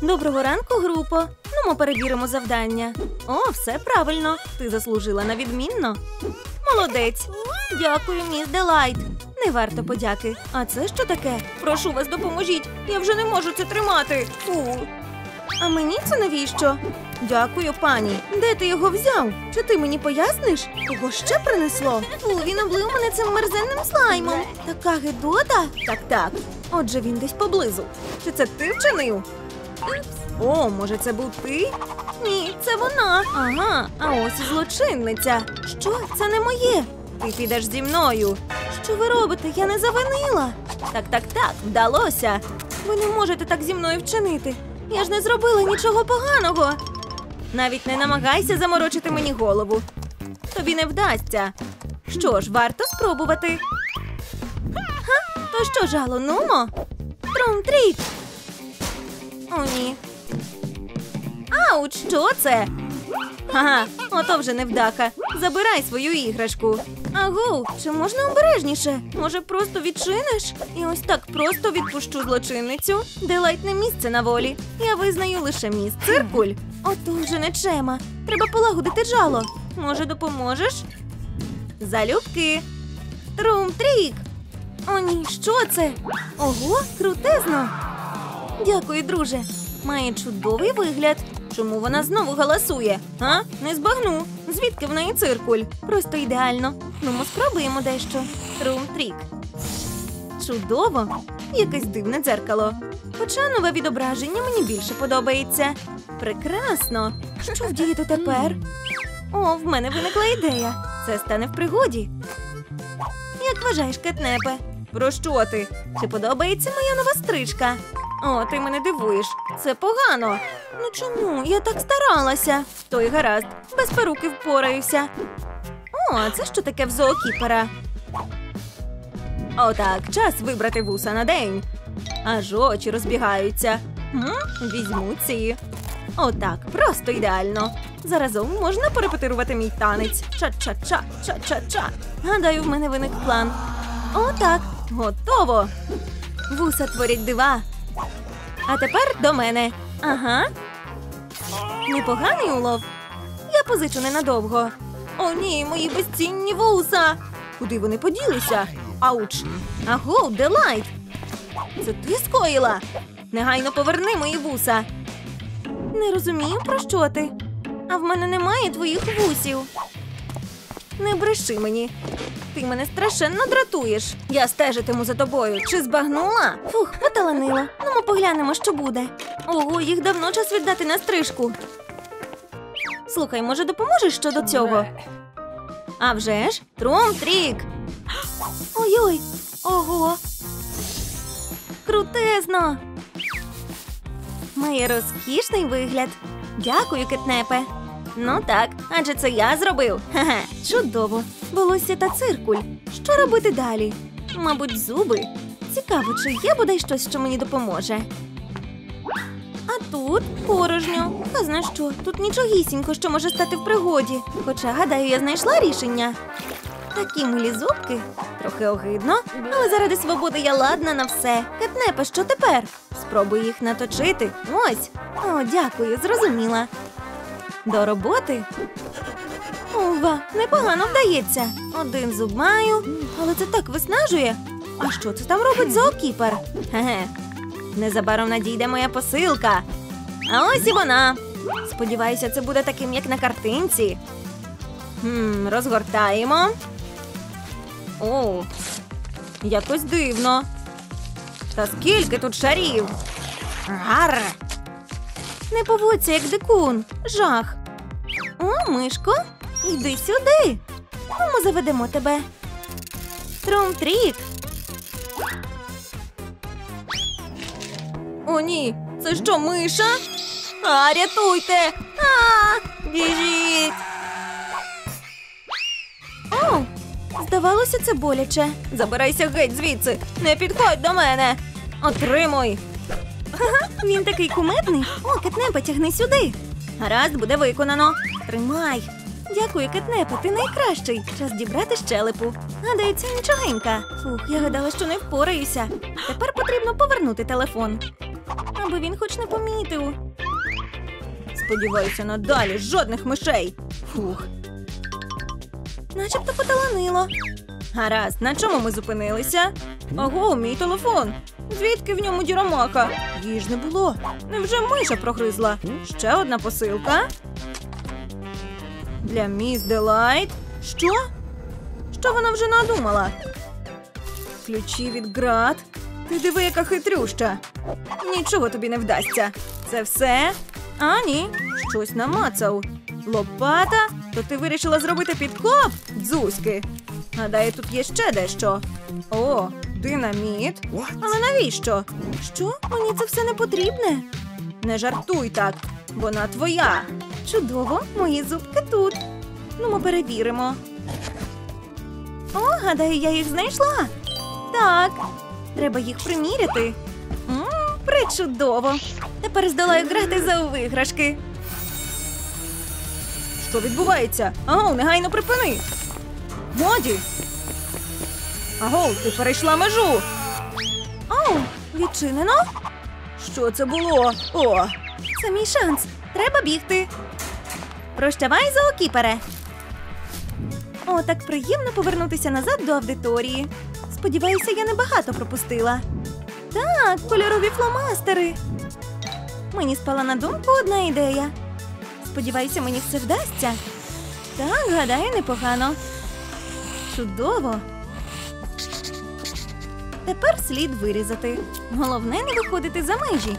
Доброго ранку, групо. Ну, ми перевіримо завдання. О, все правильно. Ти заслужила на відмінно. Молодець. Дякую, міс Делайт. Не варто подяки. А це що таке? Прошу вас, допоможіть. Я вже не можу це тримати. Фу. А мені це навіщо? Дякую, пані. Де ти його взяв? Чи ти мені поясниш? Кого ще принесло? Фу, він облив мене цим мерзенним слаймом. Така гидота? Так. Отже, він десь поблизу. Чи це ти вчинив? О, може це був ти? Ні, це вона. Ага, а ось і злочинниця. Що? Це не моє. Ти підеш зі мною. Що ви робите? Я не завинила. Так, вдалося. Ви не можете так зі мною вчинити. Я ж не зробила нічого поганого. Навіть не намагайся заморочити мені голову. Тобі не вдасться. Що ж, варто спробувати. Га? То що ж, Ало, нумо? Трум-трік. О, ні. Ауч, що це? Ага, ото вже невдаха. Забирай свою іграшку. Агу, чи можна обережніше? Може, просто відчиниш? І ось так просто відпущу злочинницю. Делайт не місце на волі. Я визнаю лише міс Циркуль. Ото вже нечема. Треба полагодити жало. Може, допоможеш? Залюбки. Трум-трік. О, ні, що це? Ого, крутезно. Дякую, друже. Має чудовий вигляд. Чому вона знову галасує? А? Не збагну. Звідки в неї циркуль? Просто ідеально. Ну, ми спробуємо дещо. Трум-трік. Чудово. Якесь дивне дзеркало. Хоча нове відображення мені більше подобається. Прекрасно. Що вдіяти тепер? О, в мене виникла ідея. Це стане в пригоді. Як вважаєш, Кетнепе? Про що ти? Чи подобається моя нова стрижка? О, ти мене дивуєш. Це погано. Ну чому? Я так старалася. То й гаразд. Без перуки впораюся. О, а це що таке в зоокіпера? Отак, час вибрати вуса на день. Аж очі розбігаються. Візьму ці. Отак, просто ідеально. Заразом можна порепетирувати мій танець. Ча-ча-ча, ча-ча-ча. Гадаю, в мене виник план. Отак, готово. Вуса творять дива. А тепер до мене. Ага. Непоганий улов. Я позичу ненадовго. О, ні, мої безцінні вуса. Куди вони поділися? Ауч. Аго, Делайт. Це ти скоїла? Негайно поверни мої вуса. Не розумію, про що ти. А в мене немає твоїх вусів. Не бреши мені. Ти мене страшенно дратуєш. Я стежитиму за тобою. Чи збагнула? Фух, поталанила. Ну, ми поглянемо, що буде. Ого, їх давно час віддати на стрижку. Слухай, може допоможеш щодо цього? А вже ж, Трум-трік. Ой-ой, ого. Крутезно. Має розкішний вигляд. Дякую, Кетнепе. Ну так, адже це я зробив. Ха-ха, чудово. Волосся та циркуль. Що робити далі? Мабуть, зуби. Цікаво, чи є бодай щось, що мені допоможе. А тут порожньо. Казна що, тут нічогісінько, що може стати в пригоді. Хоча, гадаю, я знайшла рішення. Такі милі зубки. Трохи огидно, але заради свободи я ладна на все. Кетнепе, що тепер? Спробуй їх наточити. Ось. О, дякую, зрозуміла. До роботи. Ова, непогано вдається. Один зуб маю, але це так виснажує. А що це там робить зоокіпер? Ге-ге. Незабаром надійде моя посилка. А ось і вона. Сподіваюся, це буде таким, як на картинці. Розгортаємо. О, якось дивно. Та скільки тут шарів? Гар! Не поводься, як дикун. Жах. О, мишко, йди сюди. Ми заведемо тебе. Трум-трік. О, ні, це що, миша? А, рятуйте! Біжіть! О, здавалося, це боляче. Забирайся геть звідси. Не підходь до мене. Отримуй. Ага, він такий кумедний. О, Кетнепе, тягни сюди. Гаразд, буде виконано. Тримай. Дякую, Кетнепе, ти найкращий. Час дібрати щелепу. Гадаю, це нічогенька. Фух, я гадала, що не впораюся. Тепер потрібно повернути телефон. аби він хоч не помітив. Сподіваюся, надалі жодних мишей. Фух. Начебто поталанило. Гаразд, на чому ми зупинилися? Ого, мій телефон. Звідки в ньому діромаха? Її ж не було. Невже миша прогризла? Ще одна посилка. Для міс Делайт. Що? Що вона вже надумала? Ключі від Град. Ти диви, яка хитрюща. Нічого тобі не вдасться. Це все? А, ні. Щось намацав. Лопата? То ти вирішила зробити підкоп? Дзузьки. Гадаю, тут є ще дещо. О, динаміт. Але навіщо? Що? Мені це все не потрібне? Не жартуй так. Вона твоя. Чудово, мої зубки тут. Ну, ми перевіримо. О, гадаю, я їх знайшла. Так, треба їх приміряти. Пречудово. Тепер здолаю грати за виграшки. Що відбувається? Агов, негайно припини. Годі. Агов, ти перейшла межу. Оу, відчинено? Що це було? О, це мій шанс. Треба бігти. Прощавай, зоокіпере. О, так приємно повернутися назад до аудиторії. Сподіваюся, я небагато пропустила. Так, кольорові фломастери. Мені спала на думку одна ідея. Сподіваюся, мені все вдасться. Так, гадаю, непогано. Чудово. Тепер слід вирізати. Головне не виходити за межі.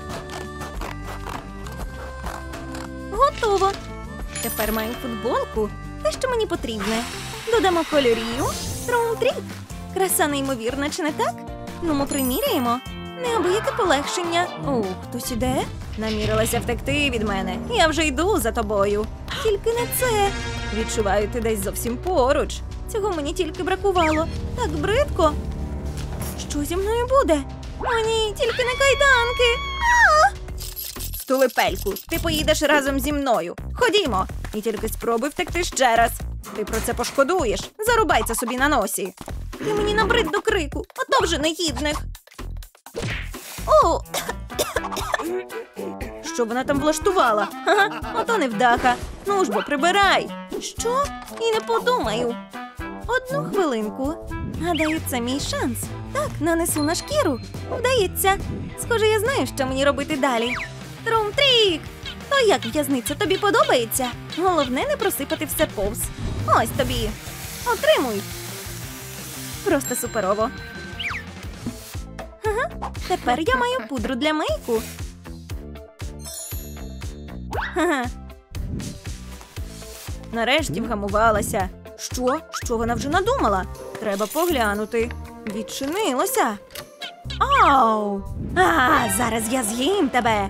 Готово. Тепер маю футболку. Те, що мені потрібне. Додамо кольорів. Трум-трік. Краса неймовірна, чи не так? Ну, ми приміряємо. Неабияке полегшення. О, хтось іде? Намірилася втекти від мене. Я вже йду за тобою. Тільки не це. Відчуваю, ти десь зовсім поруч. Цього мені тільки бракувало. Так бридко. Що зі мною буде? О, ні, тільки не кайданки. Стулипельку, ти поїдеш разом зі мною. Ходімо. І тільки спробуй втекти ще раз. Ти про це пошкодуєш. Зарубай це собі на носі. Ти мені набрид до крику. Ото вже негідних. О! Що вона там влаштувала? Ха-ха, ото невдаха. Ну ж бо, прибирай. Що? І не подумаю. Одну хвилинку. Гадаю, це мій шанс. Так, нанесу на шкіру. Вдається. Схоже, я знаю, що мені робити далі. Трум-трік! То як в'язниця, тобі подобається? Головне не просипати все повз. Ось тобі. Отримуй. Просто суперово. Ага, тепер я маю пудру для мейку. Ага. Нарешті вгамувалася. Що? Що вона вже надумала? Треба поглянути. Відчинилося. Ау! Зараз я з'їм тебе.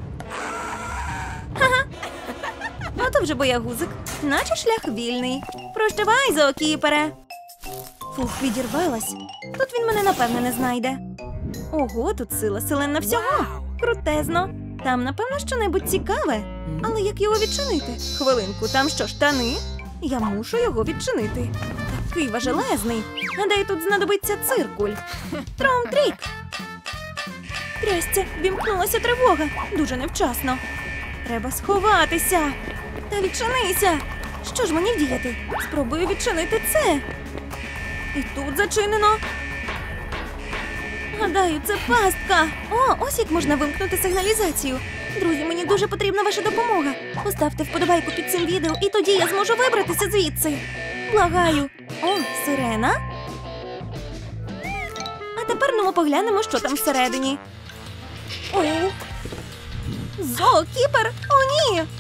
Ага. Ото вже боягузик. Наче шлях вільний. Прощавай, зоокіпере. Фух, відірвалась. Тут він мене, напевне, не знайде. Ого, тут сила селена всього. Крутезно. Там, напевно, щонебудь цікаве. Але як його відчинити? Хвилинку, там що, штани? Я мушу його відчинити. Такий важелезний. Гадаю, тут знадобиться циркуль. Трум-трік! Трясця, вімкнулася тривога. Дуже невчасно. Треба сховатися. Та відчинися. Що ж мені вдіяти? Спробую відчинити це. І тут зачинено. Гадаю, це пастка. О, ось як можна вимкнути сигналізацію. Друзі, мені дуже потрібна ваша допомога. Поставте вподобайку під цим відео, і тоді я зможу вибратися звідси. Благаю. О, сирена. А тепер ну поглянемо, що там всередині. О, зоокіпер! О, ні!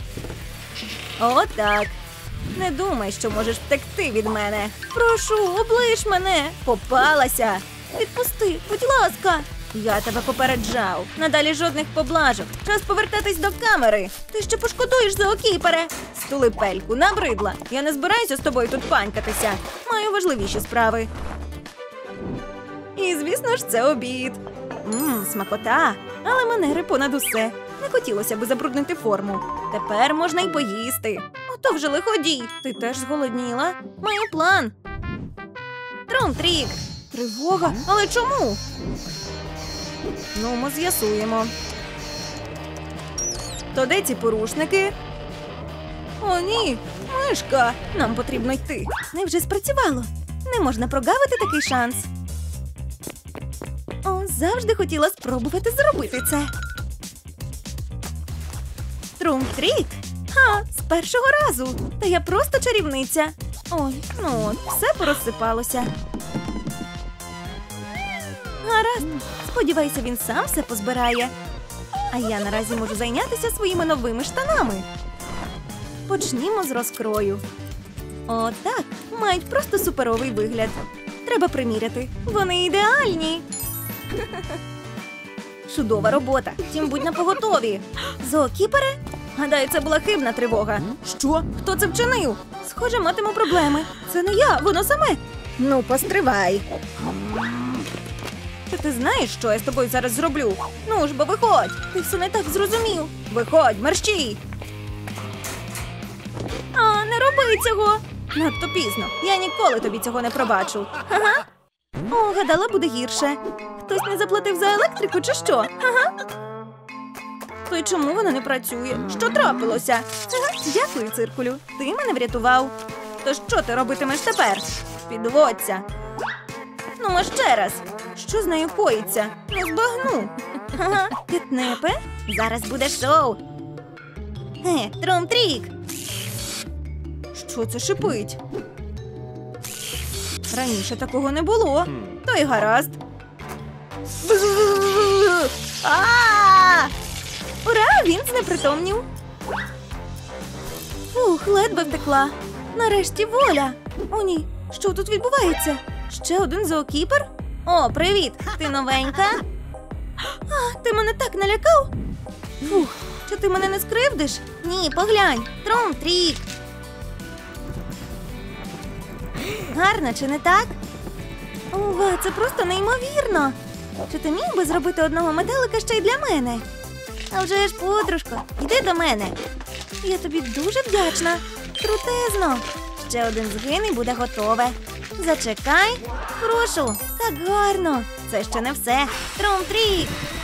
Отак. Не думай, що можеш втекти від мене. Прошу, оближ мене. Попалася. Відпусти, будь ласка. Я тебе попереджав. Надалі жодних поблажок. Час повертатись до камери. Ти ще пошкодуєш, зоокіпере. Стулипельку, набридла. Я не збираюся з тобою тут панькатися. Маю важливіші справи. І, звісно ж, це обід. Смакота. Але манери понад усе. Не хотілося би забруднити форму. Тепер можна й поїсти. Ото вже лиходій. Ти теж зголодніла? Маю план. Трум-трік. Тривога? Але чому? Ну, ми з'ясуємо. То де ці порушники? О, ні, мишка. Нам потрібно йти. Невже спрацювало? Не можна прогавити такий шанс. О, завжди хотіла спробувати зробити це. Трум-трік? Ха, з першого разу. Та я просто чарівниця. Ой, ну от, все порозсипалося. Гаразд. Сподіваюся, він сам все позбирає. А я наразі можу зайнятися своїми новими штанами. Почнімо з розкрою. Отак, мають просто суперовий вигляд. Треба приміряти. Вони ідеальні. Чудова робота. Втім, будь напоготові. Зоокіпере? Гадаю, це була хибна тривога. Що? Хто це вчинив? Схоже, матиму проблеми. Це не я, воно саме. Ну, постривай. Ти знаєш, що я з тобою зараз зроблю? Ну ж бо виходь. Ти все не так зрозумів. Виходь, мерщій. А, не роби цього. Надто пізно. Я ніколи тобі цього не пробачу. Ага. О, гадала, буде гірше. Хтось не заплатив за електрику чи що? Ага. То й чому вона не працює? Що трапилося? Ага. Дякую, циркулю. Ти мене врятував. То що ти робитимеш тепер? Підводься. Ну, а ще раз. Що з нею коїться? Не збагну. Ага. Кетнепе? Зараз буде шоу. Трум-трік. Що це шипить? Раніше такого не було. То й гаразд. Ура, він знепритомнів. Фух, ледве втекла. Нарешті воля. О, ні, що тут відбувається? Ще один зоокіпер? О, привіт, ти новенька? А, ти мене так налякав? Фух, чи ти мене не скривдиш? Ні, поглянь, Трум-трік. Гарно, чи не так? Ого, це просто неймовірно. Чи ти міг би зробити одного метелика ще й для мене? А вже ж, подружко, йди до мене. Я тобі дуже вдячна. Крутезно. Ще один згин і буде готове. Зачекай. Прошу, так гарно. Це ще не все. Трум-трік.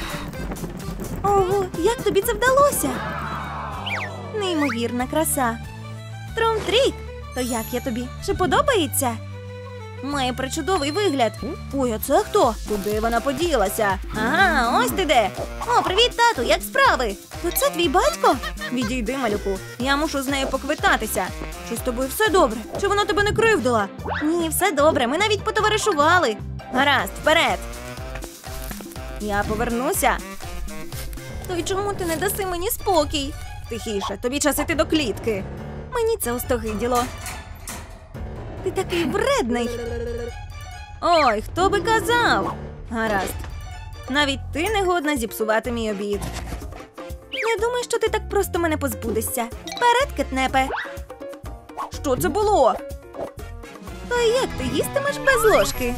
Ого, як тобі це вдалося? Неймовірна краса. Трум-трік. То як я тобі? Чи подобається? Має причудовий вигляд. Ой, а це хто? Куди вона поділася? Ага, ось ти де. О, привіт, тату, як справи? То це твій батько? Відійди, малюку. Я мушу з нею поквитатися. Чи з тобою все добре? Чи вона тебе не кривдила? Ні, все добре, ми навіть потоваришували. Гаразд, вперед. Я повернуся. То й чому ти не даси мені спокій? Тихіше, тобі час іти до клітки. Мені це остогиділо. Ти такий вредний. Ой, хто би казав? Гаразд. Навіть ти не годна зіпсувати мій обід. Не думай, що ти так просто мене позбудешся. Вперед, кетнепе. Що це було? То як ти їстимеш без ложки?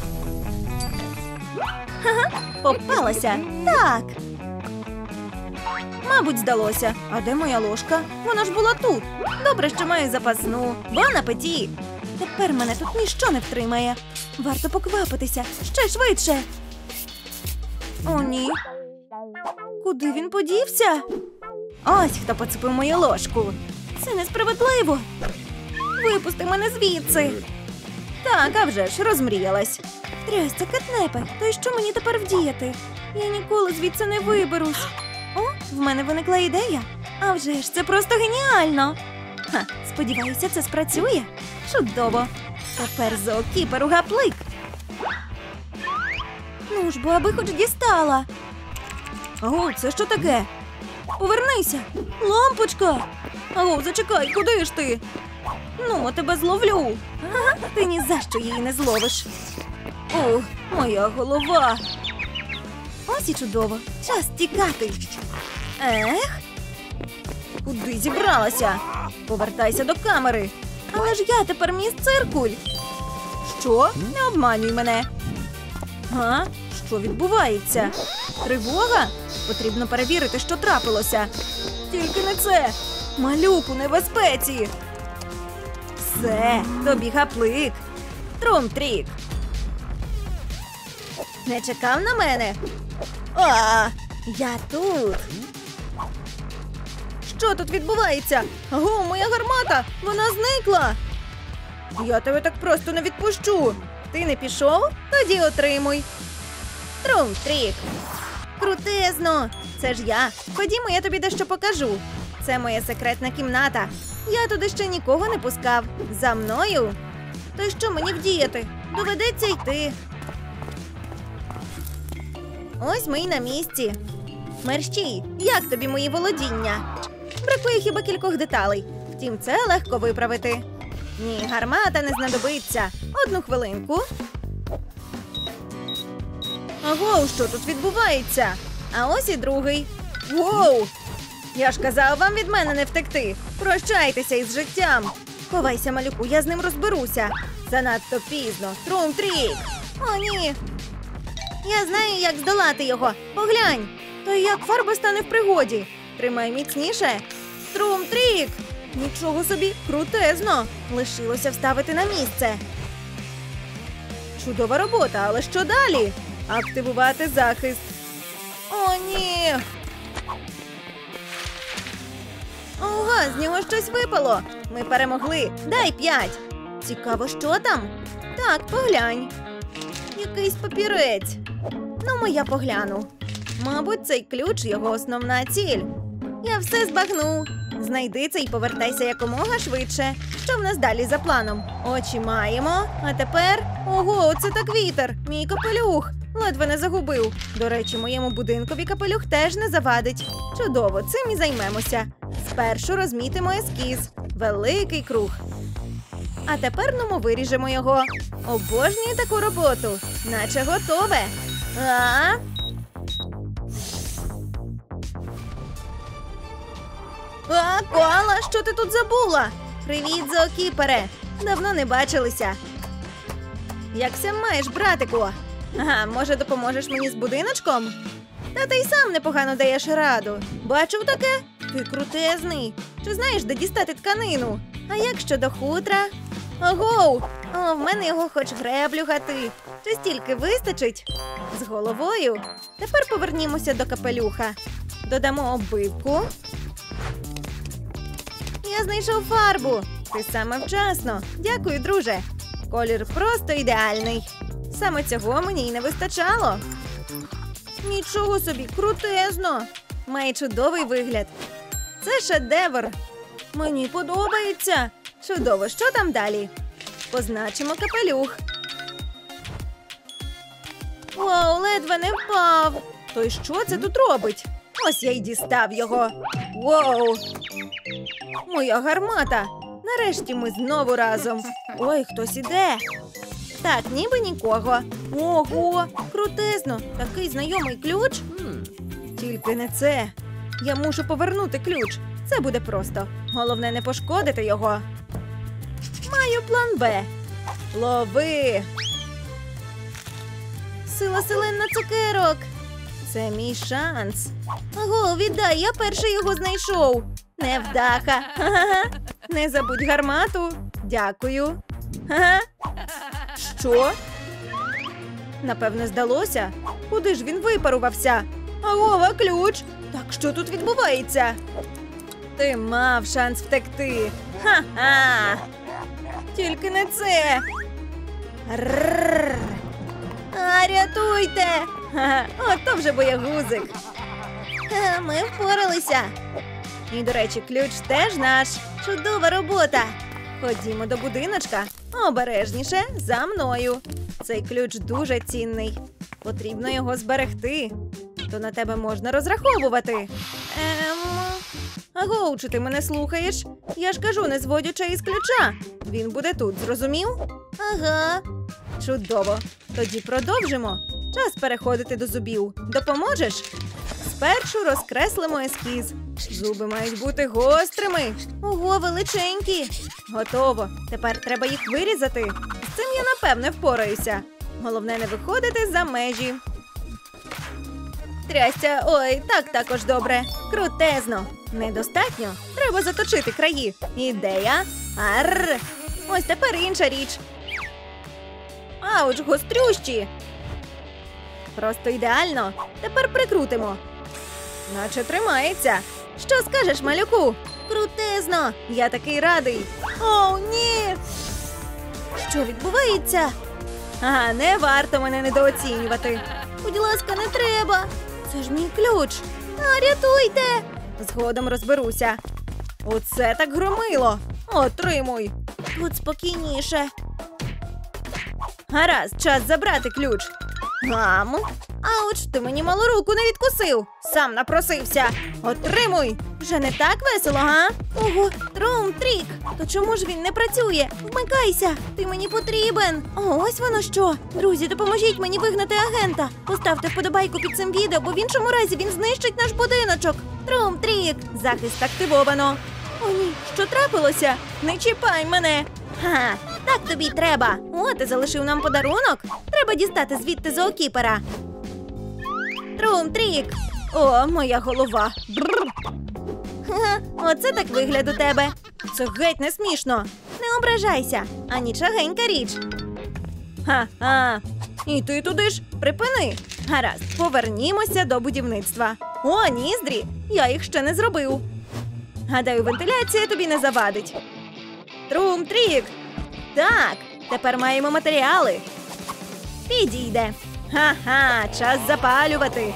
Ха-ха, попалася. Так. Мабуть, здалося. А де моя ложка? Вона ж була тут. Добре, що маю запасну. Бон апеті. Тепер мене тут ніщо не втримає. Варто поквапитися. Ще швидше. О, ні. Куди він подівся? Ось хто поцепив мою ложку. Це несправедливо. Випусти мене звідси. Так, а вже ж, розмріялась. Трясця, кетнепе. То й що мені тепер вдіяти? Я ніколи звідси не виберусь. О, в мене виникла ідея. А вже ж, це просто геніально. Ха, сподіваюся, це спрацює. Чудово. Тепер зоокіперу гаплик. Ну ж бо, аби хоч дістала. Аго, це що таке? Повернися. Лампочка. Аго, зачекай, куди ж ти? Ну, тебе зловлю. Ага, ти ні за що її не зловиш. Ох, моя голова. Ось і чудово. Час тікати. Ех? Куди зібралася? Повертайся до камери. Але ж я тепер міс циркуль. Що? Не обманюй мене. А? Що відбувається? Тривога? Потрібно перевірити, що трапилося. Тільки не це. Малюк у небезпеці. Все, тобі гаплик. Трум-трік. Не чекав на мене? А, я тут. Що тут відбувається? Аго, моя гармата! Вона зникла! Я тебе так просто не відпущу. Ти не пішов? Тоді отримуй. Трум-трік. Крутезно! Це ж я. Ходімо, я тобі дещо покажу. Це моя секретна кімната. Я туди ще нікого не пускав. За мною. То й що мені вдіяти? Доведеться йти. Ось ми й на місці. Мерщій, як тобі мої володіння? Бракує хіба кількох деталей. Втім, це легко виправити. Ні, гармата не знадобиться. Одну хвилинку. Аго, що тут відбувається? А ось і другий. Воу! Я ж казав вам від мене не втекти. Прощайтеся із життям. Ховайся, малюку, я з ним розберуся. Занадто пізно. Трум-трік. О, ні. Я знаю, як здолати його. Поглянь. То як фарба стане в пригоді. Тримай міцніше. Трум-трік. Нічого собі, крутезно. Лишилося вставити на місце. Чудова робота, але що далі? Активувати захист. О, ні. Ого, з нього щось випало. Ми перемогли. Дай 5. Цікаво, що там? Так, поглянь. Якийсь папірець. Ну, я погляну. Мабуть, цей ключ – його основна ціль. Я все збагну. Знайди це і повертайся якомога швидше. Що в нас далі за планом? Очі маємо. А тепер… Ого, оце так вітер. Мій капелюх. Ледве не загубив. До речі, моєму будинкові капелюх теж не завадить. Чудово, цим і займемося. Спершу розмітимо ескіз. Великий круг. А тепер ми виріжемо його. Обожнюю таку роботу. Наче готове. Коала, що ти тут забула? Привіт, зоокіпере. Давно не бачилися. Якся маєш, братику? Ага, може, допоможеш мені з будиночком? Та ти й сам непогано даєш раду. Бачив таке? Ти крутезний. Чи знаєш, де дістати тканину? А як щодо хутра? Агоу! О, в мене його хоч греблю гати. Чи стільки вистачить? З головою. Тепер повернімося до капелюха. Додамо оббивку. Я знайшов фарбу. Ти саме вчасно. Дякую, друже. Колір просто ідеальний. Саме цього мені й не вистачало. Нічого собі, крутезно. Має чудовий вигляд. Це шедевр. Мені подобається. Чудово, що там далі? Позначимо капелюх. Вау, ледве не впав. То й що це тут робить? Ось я й дістав його. Вау! Моя гармата. Нарешті ми знову разом. Ой, хтось іде. Так, ніби нікого. Ого, крутезно. Такий знайомий ключ. Тільки не це. Я мушу повернути ключ. Це буде просто. Головне не пошкодити його. Маю план Б. Лови. Сила селена цукерок. Це мій шанс. Аго, віддай, я перший його знайшов. Невдаха. Ха-ха-ха. Не забудь гармату. Дякую. Ха-ха. Що? Напевне, здалося. Куди ж він випарувався? Агова, ключ. Так що тут відбувається? Ти мав шанс втекти. Ха-ха. Тільки не це. Рррр. А, рятуйте. Ха-ха. Ото вже боягузик. Ми впоралися. І, до речі, ключ теж наш. Чудова робота. Ходімо до будиночка. Обережніше, за мною. Цей ключ дуже цінний. Потрібно його зберегти. То на тебе можна розраховувати. Аго, чи ти мене слухаєш? Я ж кажу, не зводячи із ключа. Він буде тут, зрозумів? Ага. Чудово. Тоді продовжимо. Час переходити до зубів. Допоможеш? Спершу розкреслимо ескіз. Зуби мають бути гострими. Ого, величенькі. Готово. Тепер треба їх вирізати. З цим я, напевне, впораюся. Головне не виходити за межі. Трясся, ой, так також добре. Крутезно. Недостатньо. Треба заточити краї. Ідея. Арр. Ось тепер інша річ. Ауч, гострющі. Просто ідеально. Тепер прикрутимо. Наче тримається. Що скажеш, малюку? Крутезно! Я такий радий! О, ні! Що відбувається? Ага, не варто мене недооцінювати. Будь ласка, не треба. Це ж мій ключ. А, рятуйте! Згодом розберуся. Оце так громило. Отримуй. Тут спокійніше. Гаразд, час забрати ключ. Гам. Ауч, ти мені малу руку не відкусив. Сам напросився. Отримуй. Вже не так весело, га? Ого, Трум-трік. То чому ж він не працює? Вмикайся, ти мені потрібен. О, ось воно що. Друзі, допоможіть мені вигнати агента. Поставте вподобайку під цим відео, бо в іншому разі він знищить наш будиночок. Трум-трік. Захист активовано. О, ні, що трапилося? Не чіпай мене. Ха, так тобі й треба. О, ти залишив нам подарунок? Треба дістати звідти зоокіпера. Трум-трік. О, моя голова. Бррр. Ха, оце так вигляд у тебе. Це геть не смішно. Не ображайся, а нічогенька річ. Ха-ха. І ти туди ж припини. Гаразд, повернімося до будівництва. О, ніздрі, я їх ще не зробив. Гадаю, вентиляція тобі не завадить. Трум-трік. Так, тепер маємо матеріали. Підійде. Ха-ха, час запалювати.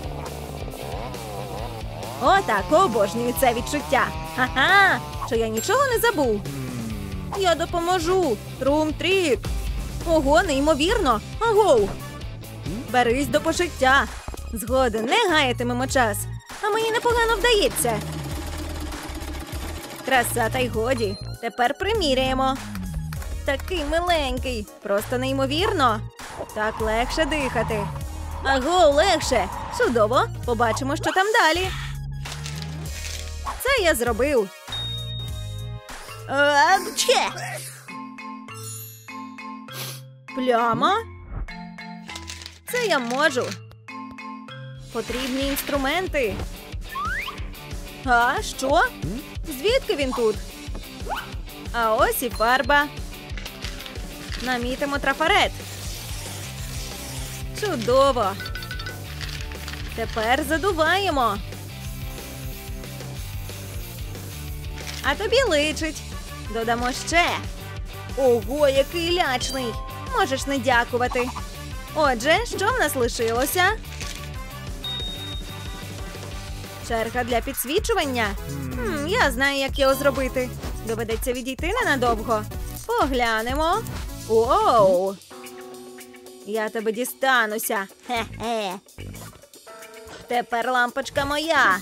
Отак, обожнюю це відчуття. Ха-ха, що я нічого не забув. Я допоможу. Трум-трік. Ого, неймовірно. Агоу. Берись до пошиття. Згоден, не гаятимемо час. А мені непогано вдається. Краса та й годі. Тепер приміряємо. Такий миленький. Просто неймовірно. Так легше дихати. Аго, легше. Чудово. Побачимо, що там далі. Це я зробив. Че! Пляма? Це я можу. Потрібні інструменти. А, що? Звідки він тут? А ось і фарба. Намітимо трафарет. Чудово. Тепер задуваємо. А тобі личить. Додамо ще. Ого, який лячний. Можеш не дякувати. Отже, що в нас лишилося? Черга для підсвічування. Я знаю, як його зробити. Доведеться відійти ненадовго. Поглянемо. Оу! Я тебе дістануся. Хе-хе. Тепер лампочка моя.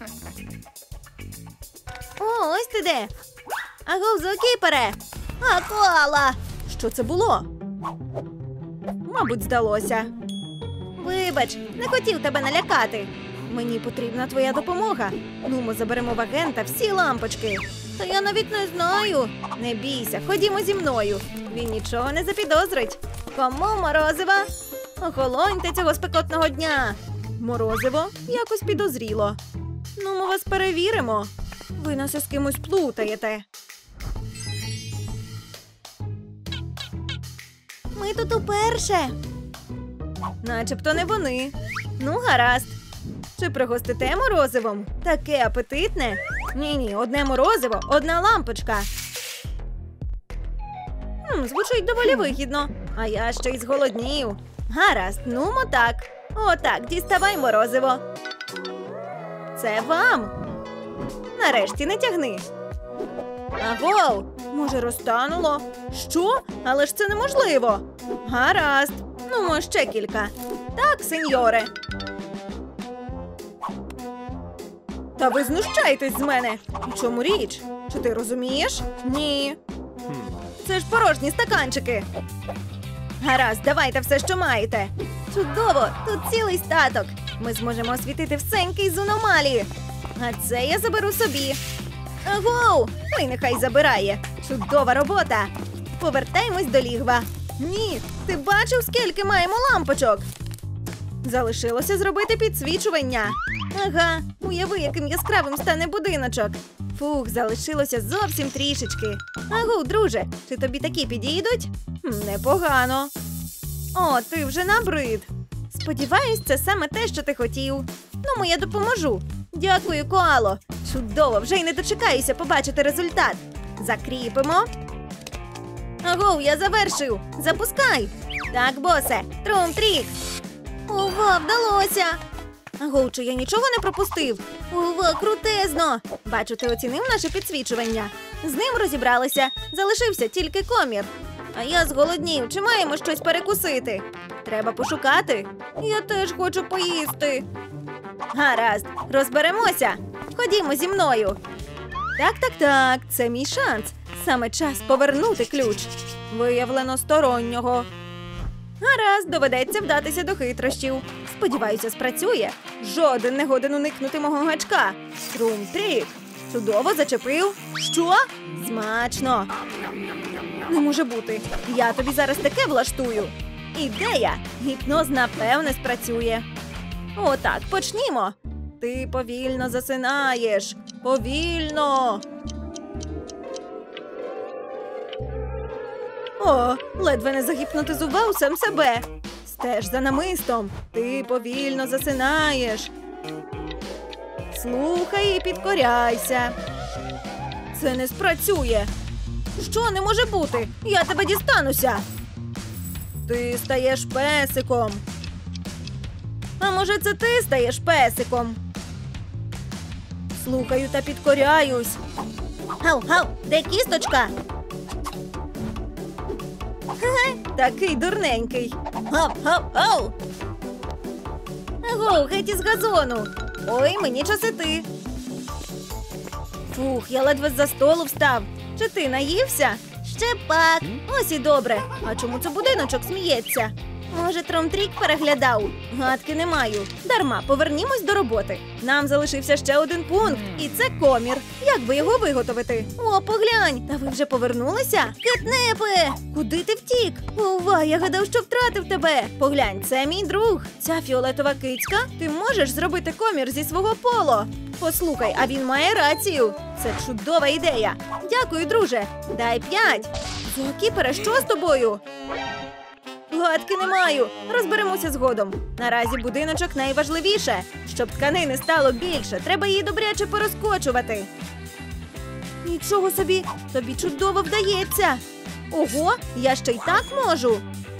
О, ось ти де. Агов, зоокіпере. А, коала! Що це було? Мабуть, здалося. Вибач, не хотів тебе налякати. Мені потрібна твоя допомога. Ну, ми заберемо в агента всі лампочки. Та я навіть не знаю. Не бійся, ходімо зі мною. Він нічого не запідозрить. Кому морозива? Охолоньте цього спекотного дня. Морозиво якось підозріло. Ну, ми вас перевіримо. Ви нас із кимось плутаєте. Ми тут уперше. Начебто не вони. Ну, гаразд. Чи пригостите морозивом? Таке апетитне. Ні-ні, одне морозиво, одна лампочка. Звучить доволі вигідно. А я ще й зголоднію. Гаразд, нумо так. Отак, діставай морозиво. Це вам. Нарешті не тягни. Агов, може розтануло? Що? Але ж це неможливо. Гаразд. Ну, ще кілька. Так, сеньоре. Та ви знущаєтесь з мене. У чому річ? Чи ти розумієш? Ні. Це ж порожні стаканчики. Гаразд, давайте все, що маєте. Чудово, тут цілий статок. Ми зможемо освітити всенький з аномалії. А це я заберу собі. Агоу, ой, нехай забирає. Чудова робота. Повертаємось до лігва. Ні, ти бачив, скільки маємо лампочок? Залишилося зробити підсвічування. Ага, уяви, яким яскравим стане будиночок. Фух, залишилося зовсім трішечки. Агу, друже, чи тобі такі підійдуть? Непогано. О, ти вже набрид. Сподіваюсь, це саме те, що ти хотів. Ну, я допоможу. Дякую, коало. Чудово, вже й не дочекаюся побачити результат. Закріпимо. Агов, я завершив. Запускай. Так, босе, трум-трік. Ова, вдалося. Агов, чи я нічого не пропустив? Ова, крутезно. Бачу, ти оцінив наше підсвічування. З ним розібралися. Залишився тільки комір. А я зголоднів. Чи маємо щось перекусити? Треба пошукати. Я теж хочу поїсти. Гаразд, розберемося. Ходімо зі мною. Так, це мій шанс. Саме час повернути ключ. Виявлено стороннього. Гаразд, доведеться вдатися до хитрощів. Сподіваюся, спрацює. Жоден не годен уникнути мого гачка. Трум-трік. Чудово зачепив. Що? Смачно. Не може бути. Я тобі зараз таке влаштую. Ідея. Гіпноз напевне спрацює. Отак, почнімо. Ти повільно засинаєш. Повільно. О, ледве не загіпнотизував сам себе. Стеж за намистом. Ти повільно засинаєш. Слухай і підкоряйся. Це не спрацює. Що не може бути? Я тебе дістануся. Ти стаєш песиком. А може це ти стаєш песиком? Слухаю та підкоряюсь. Гав, де кісточка? Такий дурненький. Гав. Агов, геть із газону. Ой, мені час іти. Фух, я ледве з-за столу встав. Чи ти наївся? Ще пак. Ось і добре. А чому це будиночок сміється? Може, Трум-трік переглядав? Гадки не маю. Дарма, повернімось до роботи. Нам залишився ще один пункт. І це комір. Як би його виготовити? О, поглянь! Та ви вже повернулися? Кетнепе! Куди ти втік? Ова, я гадав, що втратив тебе. Поглянь, це мій друг. Ця фіолетова кицька. Ти можеш зробити комір зі свого поло? Послухай, а він має рацію. Це чудова ідея. Дякую, друже. Дай 5. Зоокіпере, що з тобою? Гадки не маю. Розберемося згодом. Наразі будиночок найважливіше. Щоб тканини стало більше, треба її добряче порозкочувати. Нічого собі, тобі чудово вдається. Ого, я ще й так можу.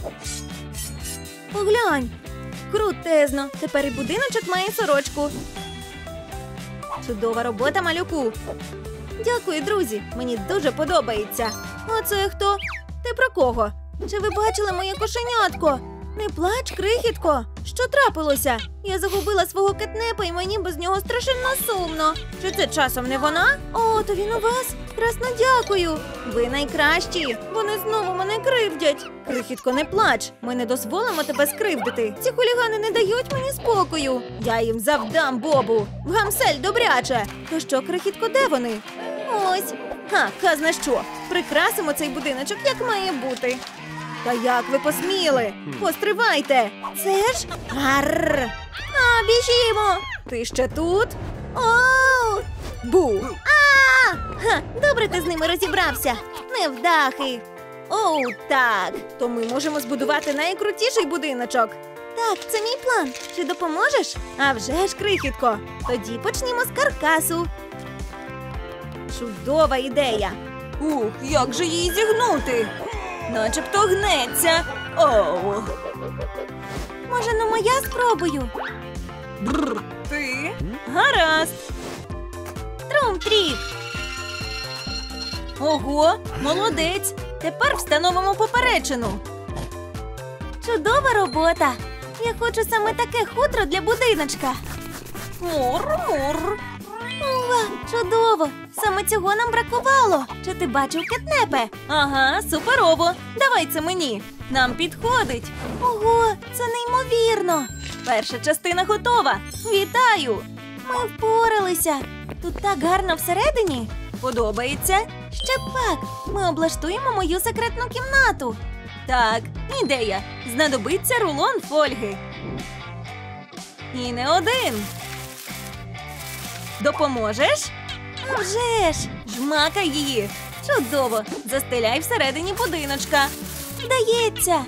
Поглянь. Крутезно. Тепер і будиночок має сорочку. Чудова робота, малюку. Дякую, друзі. Мені дуже подобається. А це хто? Ти про кого? Чи ви бачили моє кошенятко? Не плач, крихітко. Що трапилося? Я загубила свого кетнепа і мені без нього страшенно сумно. Чи це часом не вона? О, то він у вас? Красно дякую. Ви найкращі. Вони знову мене кривдять. Крихітко, не плач. Ми не дозволимо тебе скривдити. Ці хулігани не дають мені спокою. Я їм завдам, Бобу. В гамсель добряче. То що, крихітко, де вони? Ось. Казна що. Прикрасимо цей будиночок, як має бути. Та як ви посміли? Постривайте! Це ж... Арррр! Біжімо! Ти ще тут? Оу! Бу! Добре ти з ними розібрався. Невдахи. Оу, так. То ми можемо збудувати найкрутіший будиночок. Так, це мій план. Чи допоможеш? А вже ж, крихітко. Тоді почнімо з каркасу. Чудова ідея. Ух, як же її зігнути? Начебто гнеться. Оу. Може, ну я спробую? Бррр, ти? Гаразд. Трум-трік. Ого, молодець. Тепер встановимо поперечину. Чудова робота. Я хочу саме таке хутро для будиночка. Мур-мур. Ова, чудово! Саме цього нам бракувало. Чи ти бачив кетнепе? Ага, суперово. Давай це мені. Нам підходить. Ого, це неймовірно. Перша частина готова. Вітаю! Ми впоралися. Тут так гарно всередині. Подобається? Ще пак. Ми облаштуємо мою секретну кімнату. Так, ідея. Знадобиться рулон фольги. І не один. Допоможеш? А вже ж! Жмакай її! Чудово! Застеляй всередині будиночка. Вдається!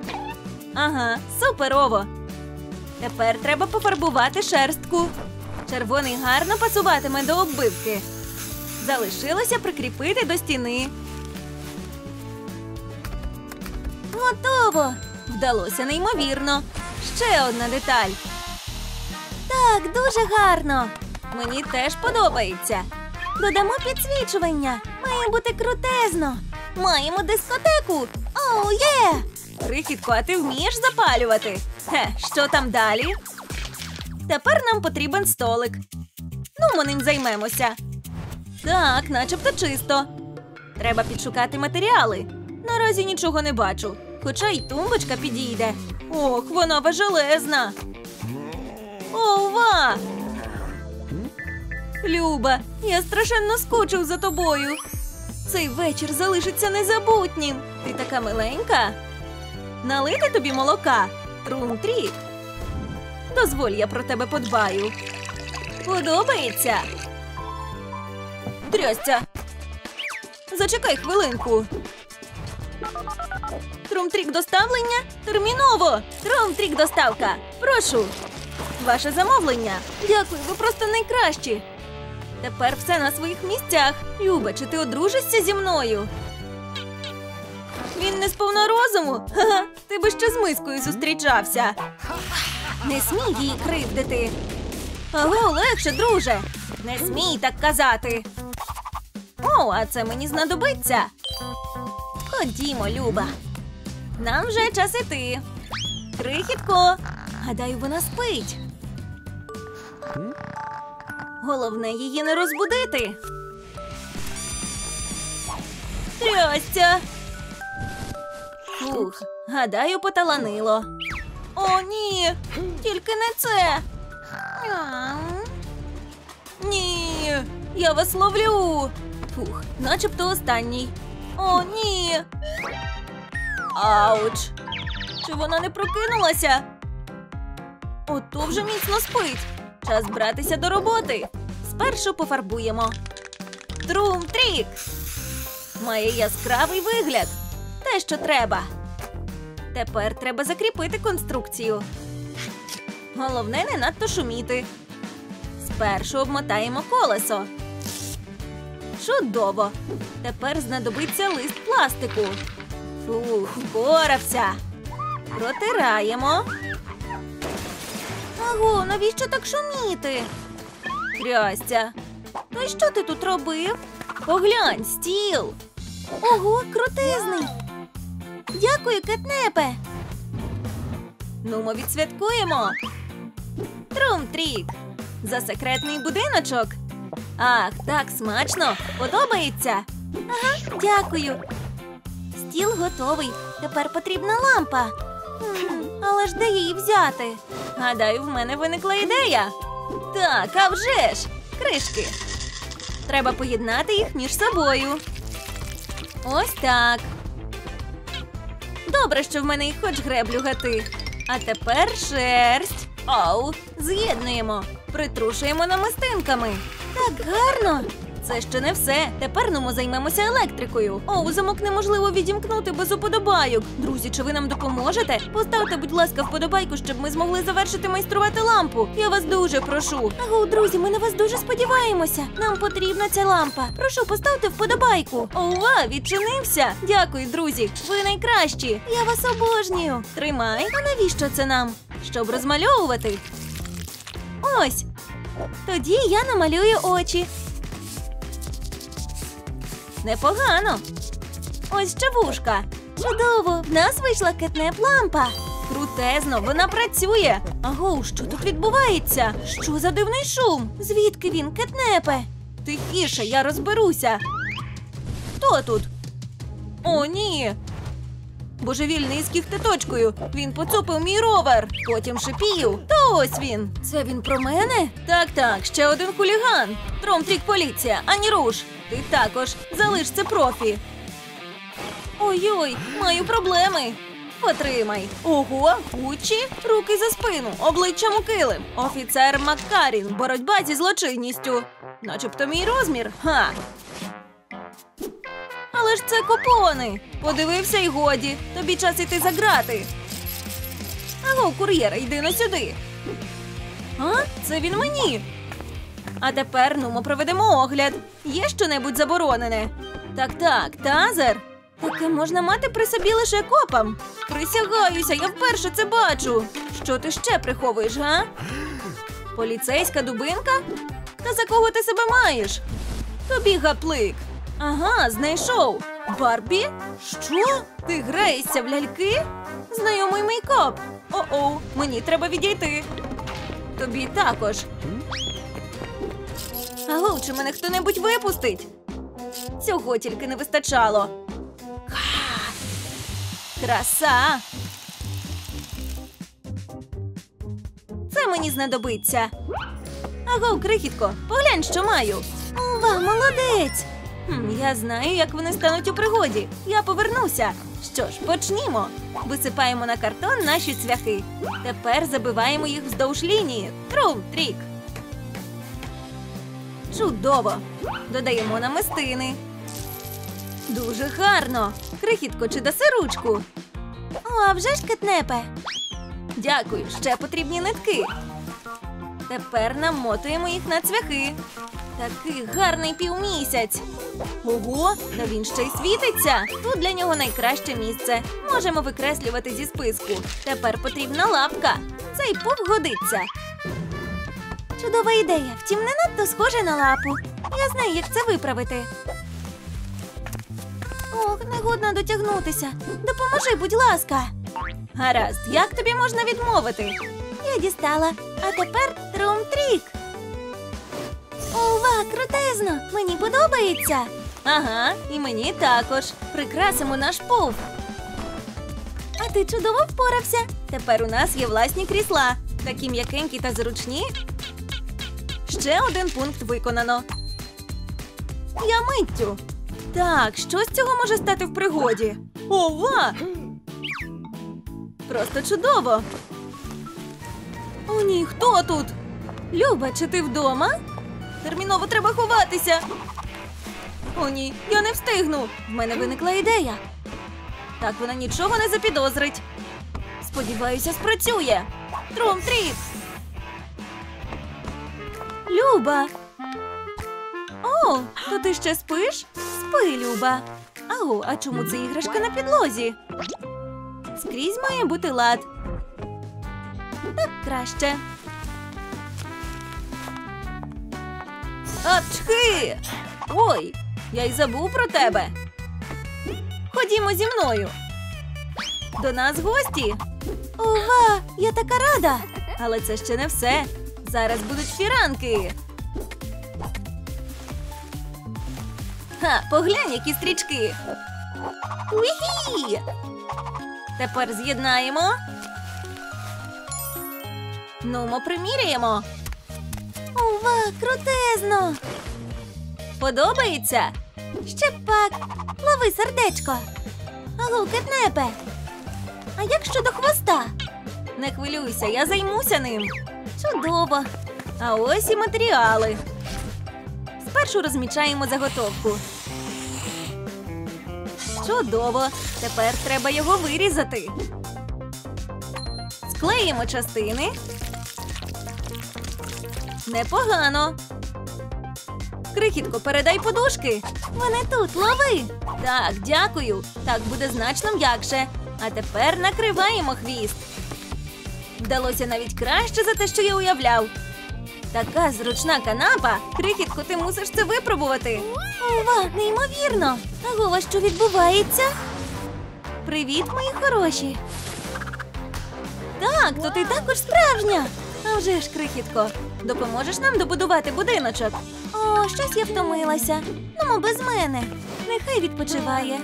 Ага, суперово! Тепер треба пофарбувати шерстку. Червоний гарно пасуватиме до оббивки. Залишилося прикріпити до стіни. Готово! Вдалося неймовірно. Ще одна деталь. Так, дуже гарно. Мені теж подобається. Додамо підсвічування. Має бути крутезно. Маємо дискотеку. Оу, є! Крихітко, а ти вмієш запалювати? Що там далі? Тепер нам потрібен столик. Ну, ми ним займемося. Так, начебто чисто. Треба підшукати матеріали. Наразі нічого не бачу. Хоча й тумбочка підійде. Ох, вона важелезна. Ова! Люба, я страшенно скучив за тобою. Цей вечір залишиться незабутнім. Ти така миленька. Налити тобі молока? Трум-трік. Дозволь, я про тебе подбаю. Подобається? Трясця. Зачекай хвилинку. Трум-трік доставлення? Терміново! Трум-трік доставка! Прошу! Ваше замовлення! Дякую, ви просто найкращі! Тепер все на своїх місцях. Люба, чи ти одружишся зі мною? Він не сповна розуму? Ха-ха, ти би ще з мискою зустрічався. Не смій її кривдити. Аго, легше, друже. Не смій так казати. О, а це мені знадобиться. Ходімо, Люба. Нам вже час іти. Крихітко, гадаю, вона спить. Головне її не розбудити. Трясця. Фух, гадаю, поталанило. О, ні, тільки не це. Ні, я вас ловлю. Фух, начебто останній. О, ні. Ауч. Чи вона не прокинулася? Ото вже міцно спить. Час братися до роботи. Спершу пофарбуємо. Трум-трік. Має яскравий вигляд. Те, що треба. Тепер треба закріпити конструкцію. Головне не надто шуміти. Спершу обмотаємо колесо. Чудово. Тепер знадобиться лист пластику. Фух, впорався. Протираємо. Аго, навіщо так шуміти? Трясця. Ну і що ти тут робив? Поглянь, стіл. Ого, крутизний. Дякую, кетнепе. Ну, ми відсвяткуємо. Трум-трік. За секретний будиночок. Ах, так смачно. Подобається? Ага, дякую. Стіл готовий. Тепер потрібна лампа. Але ж де її взяти? Гадаю, в мене виникла ідея. Так, а вже ж. Кришки. Треба поєднати їх між собою. Ось так. Добре, що в мене їх хоч греблю гати. А тепер шерсть. Оу, з'єднуємо. Притрушуємо намистинками. Так гарно. Це ще не все. Тепер ми займемося електрикою. Оу, замок неможливо відімкнути без уподобайок. Друзі, чи ви нам допоможете? Поставте, будь ласка, вподобайку, щоб ми змогли завершити майструвати лампу. Я вас дуже прошу. Аго, друзі, ми на вас дуже сподіваємося. Нам потрібна ця лампа. Прошу, поставте вподобайку. Ова, відчинився. Дякую, друзі. Ви найкращі. Я вас обожнюю. Тримай. А навіщо це нам? Щоб розмальовувати. Ось. Тоді я намалюю очі. Непогано. Ось ще вушка. Чудово, в нас вийшла кетнеп-лампа. Крутезно, вона працює. Аго, що тут відбувається? Що за дивний шум? Звідки він, кетнепе? Тихіше, я розберуся. Хто тут? О, ні. Божевільний із кіхтеточкою. Він поцупив мій ровер. Потім шипів. То ось він. Це він про мене? Так, ще один хуліган. Трум-трік поліція, ані руш. Ти також. Залиш це профі. Ой-ой, маю проблеми. Потримай. Ого, Гуччі, руки за спину, обличчям у килим. Офіцер Маккарін, боротьба зі злочинністю. Начебто мій розмір. Ха. Але ж це купони. Подивився й годі. Тобі час іти за грати. Аго, кур'єра, йди на сюди. А? Це він мені. А тепер, ну, ми проведемо огляд. Є щонебудь заборонене? Так, тазер. Таке можна мати при собі лише копам. Присягаюся, я вперше це бачу. Що ти ще приховуєш, га? Поліцейська дубинка? Та за кого ти себе маєш? Тобі гаплик. Ага, знайшов. Барбі? Що? Ти граєшся в ляльки? Знайомий мейкап. О-оу, мені треба відійти. Тобі також. Аго, чи мене хто-небудь випустить? Цього тільки не вистачало. Краса! Це мені знадобиться. Аго, крихітко, поглянь, що маю. Ова, молодець! Я знаю, як вони стануть у пригоді. Я повернуся. Що ж, почнімо. Висипаємо на картон наші цвяхи. Тепер забиваємо їх вздовж лінії. Трум-трік. Чудово. Додаємо намистини. Дуже гарно. Крихітко, чи даси ручку? О, а вже ж, Кетнепе. Дякую, ще потрібні нитки. Тепер намотуємо їх на цвяхи. Такий гарний півмісяць. Ого, та він ще й світиться. Тут для нього найкраще місце. Можемо викреслювати зі списку. Тепер потрібна лапка. Цей пух годиться. Чудова ідея, втім не надто схоже на лапу. Я знаю, як це виправити. Ох, не годно дотягнутися. Допоможи, будь ласка. Гаразд, як тобі можна відмовити? Я дістала. А тепер трум-трік. Ова, крутезно! Мені подобається! Ага, і мені також. Прикрасимо наш пуф. А ти чудово впорався. Тепер у нас є власні крісла. Такі м'якенькі та зручні. Ще один пункт виконано. Я миттю. Так, що з цього може стати в пригоді? Ова! Просто чудово! О ні, хто тут? Люба, чи ти вдома? Терміново треба ховатися. О ні, я не встигну. В мене виникла ідея. Так вона нічого не запідозрить. Сподіваюся, спрацює. Трум-трік. Люба. О, то ти ще спиш? Спи, Люба. Ау, а чому це іграшка на підлозі? Скрізь має бути лад. Так краще. Апчхи! Ой, я й забув про тебе. Ходімо зі мною. До нас гості. Ова, я така рада. Але це ще не все. Зараз будуть фіранки. Ха, поглянь, які стрічки. Уї! Тепер з'єднаємо. Ну-мо, приміряємо. Ова, крутезно! Подобається? Ще пак. Лови сердечко. Алло, Кетнепе. А як щодо хвоста? Не хвилюйся, я займуся ним. Чудово. А ось і матеріали. Спершу розмічаємо заготовку. Чудово. Тепер треба його вирізати. Склеїмо частини. Непогано. Крихітко, передай подушки. Вони тут, лови. Так, дякую. Так буде значно м'якше. А тепер накриваємо хвіст. Вдалося навіть краще за те, що я уявляв. Така зручна канапа. Крихітко, ти мусиш це випробувати. Ова, неймовірно. Аго, що відбувається? Привіт, мої хороші. Так, то ти також справжня. А вже ж, крихітко, допоможеш нам добудувати будиночок? О, щось я втомилася. Ну, без мене. Нехай відпочиває.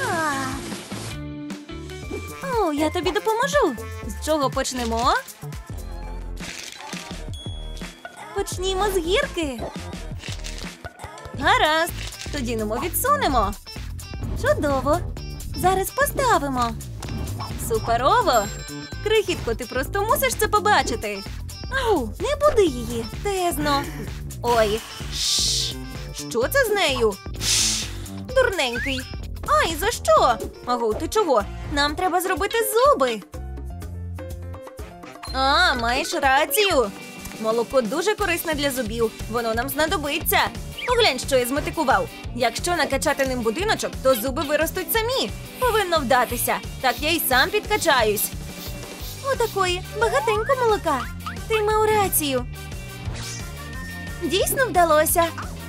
О, я тобі допоможу. З чого почнемо? Почнімо з гірки. Гаразд. Тоді немо відсунемо. Чудово. Зараз поставимо. Суперово. Крихітко, ти просто мусиш це побачити. Ау, не буди її. Тезно. Ой. Шш. Що це з нею? Шш. Дурненький. Ай, за що? Агу, ти чого? Нам треба зробити зуби. А, маєш рацію. Молоко дуже корисне для зубів. Воно нам знадобиться. Поглянь, що я зметикував. Якщо накачати ним будиночок, то зуби виростуть самі. Повинно вдатися. Так я й сам підкачаюсь. Отакої. Багатенько молока. Ти мав рацію. Дійсно вдалося.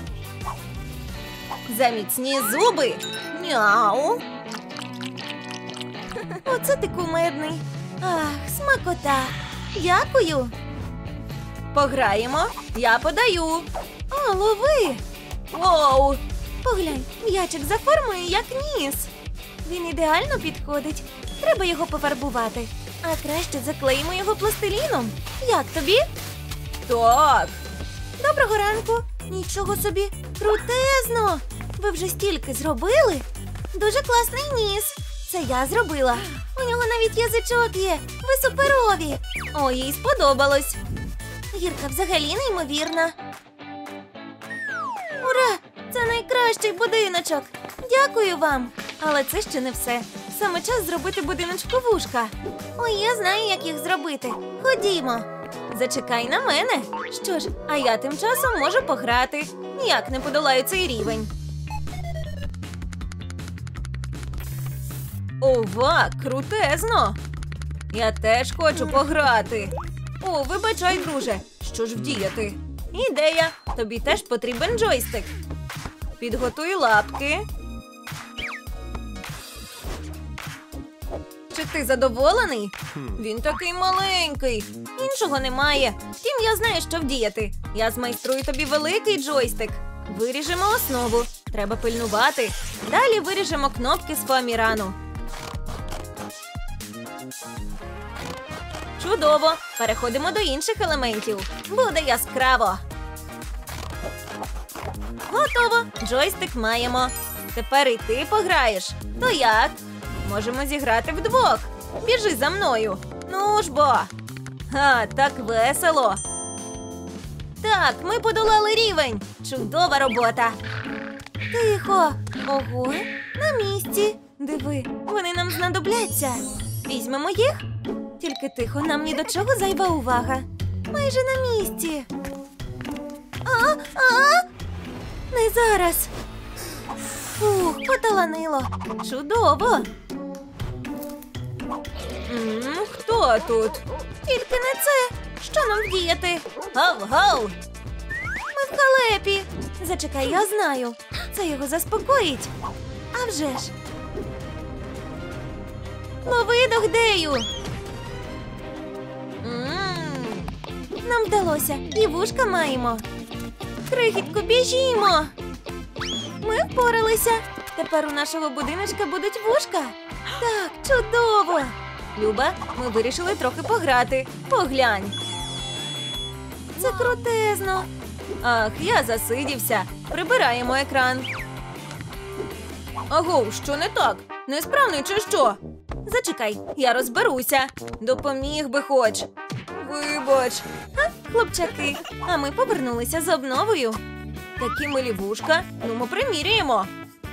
За міцні зуби. Мяу. Оце ти кумедний. Ах, смакота. Дякую. Пограємо. Я подаю. О, лови. Воу. Поглянь, м'ячик за формою, як ніс. Він ідеально підходить. Треба його пофарбувати. А краще заклеїмо його пластиліном. Як тобі? Так. Доброго ранку. Нічого собі. Крутезно. Ви вже стільки зробили? Дуже класний ніс. Це я зробила. У нього навіть язичок є. Ви суперові. О, їй сподобалось. Гірка взагалі неймовірна. Ура! Це найкращий будиночок. Дякую вам. Але це ще не все. Саме час зробити будиночку вушка. Ой, я знаю, як їх зробити. Ходімо. Зачекай на мене. Що ж, а я тим часом можу пограти. Ніяк не подолаю цей рівень. Ова, крутезно! Я теж хочу пограти. О, вибачай, друже. Що ж вдіяти? Ідея. Тобі теж потрібен джойстик. Підготуй лапки. Чи ти задоволений? Він такий маленький. Іншого немає. Втім, я знаю, що вдіяти. Я змайструю тобі великий джойстик. Виріжемо основу. Треба пильнувати. Далі виріжемо кнопки з фоамірану. Чудово! Переходимо до інших елементів. Буде яскраво. Готово! Джойстик маємо. Тепер і ти пограєш. То як? Можемо зіграти вдвох. Біжи за мною. Ну ж бо. Ха, так весело. Так, ми подолали рівень. Чудова робота. Тихо. Ого, на місці. Диви, вони нам знадобляться. Візьмемо їх. Тільки тихо, нам ні до чого зайва увага. Майже на місці. Не зараз. Фух, поталанило. Чудово. Хто тут? Тільки не це. Що нам вдіяти? Гав-гав. Ми в халепі. Зачекай, я знаю. Це його заспокоїть. А вже ж. Лови догдею. Нам вдалося. І вушка маємо. Крихітко, біжімо. Ми впоралися. Тепер у нашого будиночка будуть вушка. Так, чудово. Люба, ми вирішили трохи пограти. Поглянь. Це крутезно. Ах, я засидівся. Прибираємо екран. Аго, що не так? Несправний чи що? Зачекай, я розберуся. Допоміг би хоч. Вибач. Хлопчаки, а ми повернулися з обновою. Такі милі вушка. Ну, ми приміряємо.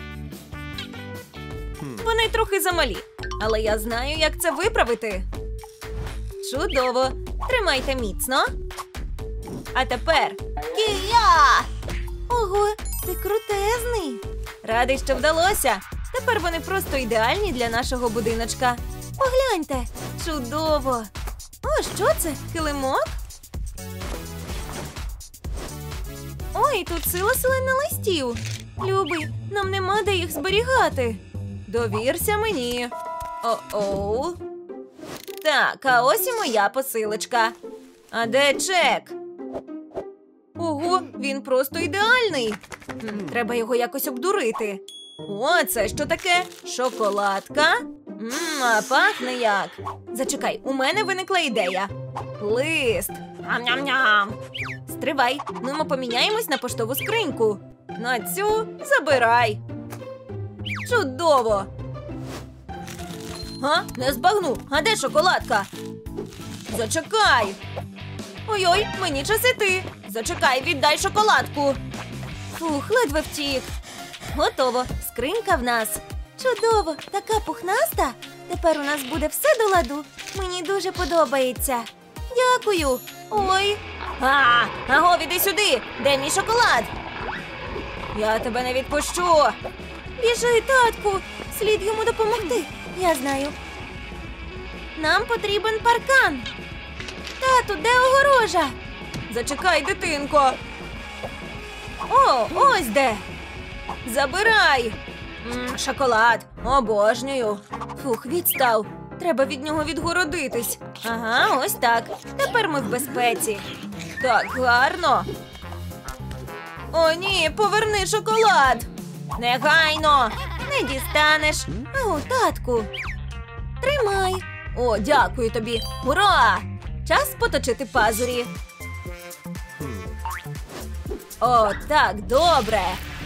Вони трохи замалі, але я знаю, як це виправити. Чудово. Тримайте міцно. А тепер кія! Ого, ти крутезний. Радий, що вдалося. Тепер вони просто ідеальні для нашого будиночка. Погляньте. Чудово. О, що це? Килимок? Ой, тут сила листів. Любий, нам нема де їх зберігати. Довірся мені. О-оу. Так, а ось і моя посилочка. А де чек? Ого, він просто ідеальний. Треба його якось обдурити. О, це що таке? Шоколадка? А пахне як. Зачекай, у мене виникла ідея. Лист. Ням-ням-ням. Стривай, ну ми поміняємось на поштову скриньку. На цю забирай. Чудово. Не збагну. А де шоколадка? Зачекай. Ой-ой, мені час іти. Зачекай, віддай шоколадку. Фух, ледве втік. Готово, скринька в нас. Чудово, така пухнаста. Тепер у нас буде все до ладу. Мені дуже подобається. Дякую. Ой, Агов, іди сюди! Де мій шоколад? Я тебе не відпущу! Біжи, татку! Слід йому допомогти. Я знаю. Нам потрібен паркан. Тату, де огорожа? Зачекай, дитинко. О, ось де. Забирай. Шоколад. Обожнюю. Фух, відстав. Треба від нього відгородитись. Ага, ось так. Тепер ми в безпеці. Так гарно. О, ні, поверни шоколад. Негайно. Не дістанеш. О, татку. Тримай. О, дякую тобі. Ура! Час поточити пазурі. О, так, добре.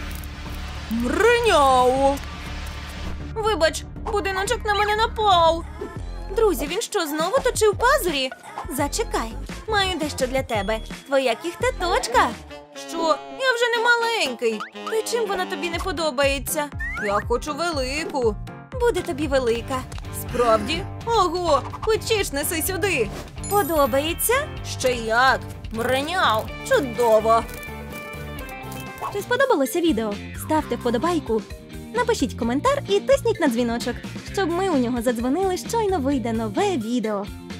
Мриняу. Вибач, будиночок на мене напав. Друзі, він що, знову точив пазурі? Зачекай, маю дещо для тебе. Твоя кіхтаточка. Що? Я вже не маленький. Та чим вона тобі не подобається? Я хочу велику. Буде тобі велика. Справді? Ого, хочеш, неси сюди. Подобається? Ще як? Мреняв. Чудово. Чи сподобалося відео? Ставте вподобайку, напишіть коментар і тисніть на дзвіночок, щоб ми у нього задзвонили, щойно вийде нове відео.